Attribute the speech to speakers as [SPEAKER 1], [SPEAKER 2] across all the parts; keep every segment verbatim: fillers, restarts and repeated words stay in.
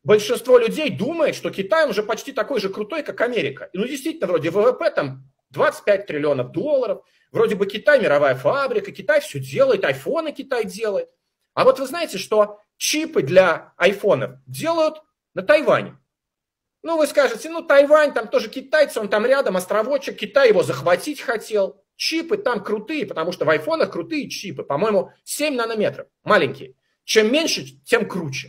[SPEAKER 1] большинство людей думает, что Китай уже почти такой же крутой, как Америка. И, ну, действительно, вроде ВВП там двадцать пять триллионов долларов, вроде бы Китай мировая фабрика, Китай все делает, айфоны Китай делает. А вот вы знаете, что чипы для айфонов делают на Тайване. Ну, вы скажете, ну, Тайвань, там тоже китайцы, он там рядом, островочек, Китай его захватить хотел. Чипы там крутые, потому что в айфонах крутые чипы, по-моему, семь нанометров, маленькие. Чем меньше, тем круче.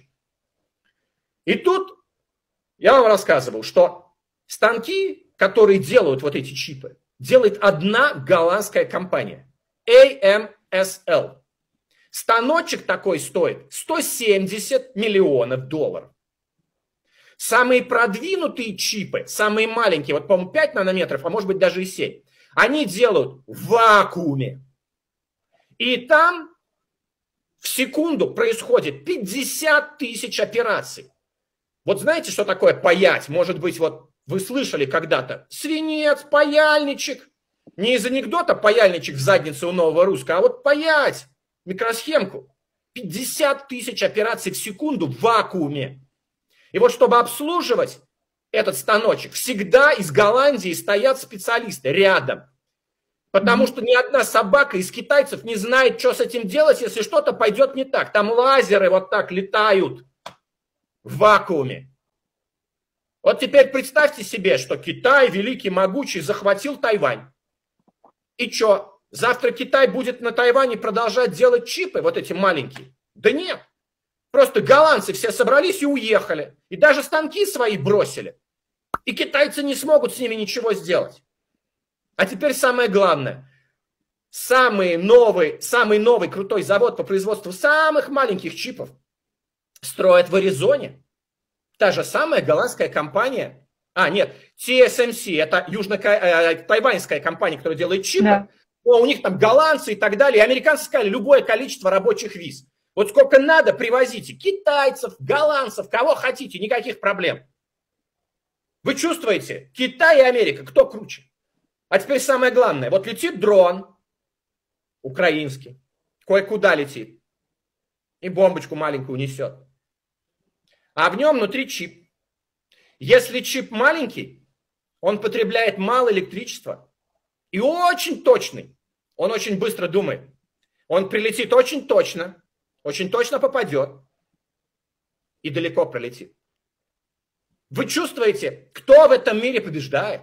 [SPEAKER 1] И тут я вам рассказывал, что станки, которые делают вот эти чипы, делает одна голландская компания, эй эм эс эл. Станочек такой стоит сто семьдесят миллионов долларов. Самые продвинутые чипы, самые маленькие, вот, по-моему, пять нанометров, а может быть даже и семь, они делают в вакууме. И там в секунду происходит пятьдесят тысяч операций. Вот знаете, что такое паять? Может быть, вот вы слышали когда-то. Свинец, паяльничек. Не из анекдота паяльничек в заднице у нового русского, а вот паять микросхемку. пятьдесят тысяч операций в секунду в вакууме. И вот чтобы обслуживать этот станочек, всегда из Голландии стоят специалисты рядом. Потому что ни одна собака из китайцев не знает, что с этим делать, если что-то пойдет не так. Там лазеры вот так летают в вакууме. Вот теперь представьте себе, что Китай, великий, могучий, захватил Тайвань. И что, завтра Китай будет на Тайване продолжать делать чипы, вот эти маленькие? Да нет. Просто голландцы все собрались и уехали. И даже станки свои бросили. И китайцы не смогут с ними ничего сделать. А теперь самое главное. Самый новый, самый новый крутой завод по производству самых маленьких чипов строят в Аризоне. Та же самая голландская компания. А, нет, ти эс эм си, это южно-тайваньская компания, которая делает чипы. Да. О, у них там голландцы и так далее. И американцы сказали, любое количество рабочих виз. Вот сколько надо, привозите. Китайцев, голландцев, кого хотите, никаких проблем. Вы чувствуете, Китай и Америка, кто круче? А теперь самое главное. Вот летит дрон украинский, кое-куда летит, и бомбочку маленькую несет. А в нем внутри чип. Если чип маленький, он потребляет мало электричества и очень точный. Он очень быстро думает. Он прилетит очень точно. Очень точно попадет и далеко пролетит. Вы чувствуете, кто в этом мире побеждает?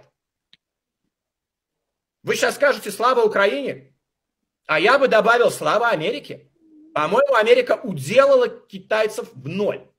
[SPEAKER 1] Вы сейчас скажете «Слава Украине», а я бы добавил «Слава Америке». По-моему, Америка уделала китайцев в ноль.